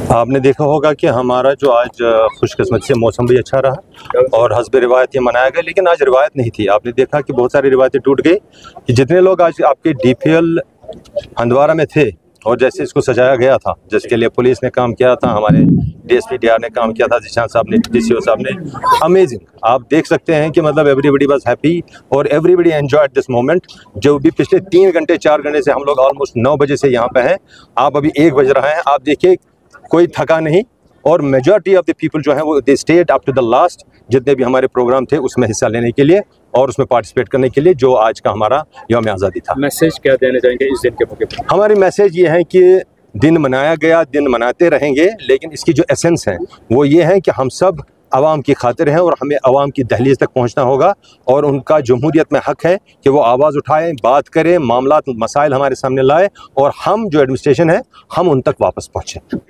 आपने देखा होगा कि हमारा जो आज खुशकिस्मत से मौसम भी अच्छा रहा और हस्ब रिवायत ये मनाया गया, लेकिन आज रिवायत नहीं थी। आपने देखा कि बहुत सारी रिवायतें टूट गई कि जितने लोग आज आपके DPL हंदवारा में थे और जैसे इसको सजाया गया था, जिसके लिए पुलिस ने काम किया था, हमारे DSP DR ने काम किया था, जिशान साहब ने, DCO साहब ने, अमेजिंग। आप देख सकते हैं कि मतलब एवरीबडी वाज हैप्पी और एवरीबडी एंजॉयड दिस मोमेंट। जो भी पिछले 3 घंटे 4 घंटे से हम लोग ऑलमोस्ट 9 बजे से यहाँ पे हैं, आप अभी 1 बज रहा है, आप देखिए कोई थका नहीं और मेजॉरिटी ऑफ द पीपल जो है वो they stayed up to the last. जितने भी हमारे प्रोग्राम थे उसमें हिस्सा लेने के लिए और उसमें पार्टिसिपेट करने के लिए, जो आज का हमारा यौम आज़ादी था। मैसेज क्या देना चाहेंगे इस दिन के मौके पर? हमारी मैसेज ये है कि दिन मनाया गया, दिन मनाते रहेंगे, लेकिन इसकी जो एसेंस है वो ये है कि हम सब आवाम की खातिर हैं और हमें आवाम की दहलीज तक पहुंचना होगा और उनका जमहूरियत में हक है कि वो आवाज़ उठाएं, बात करें, मामलात मसाइल हमारे सामने लाए और हम जो एडमिनिस्ट्रेशन है हम उन तक वापस पहुँचें।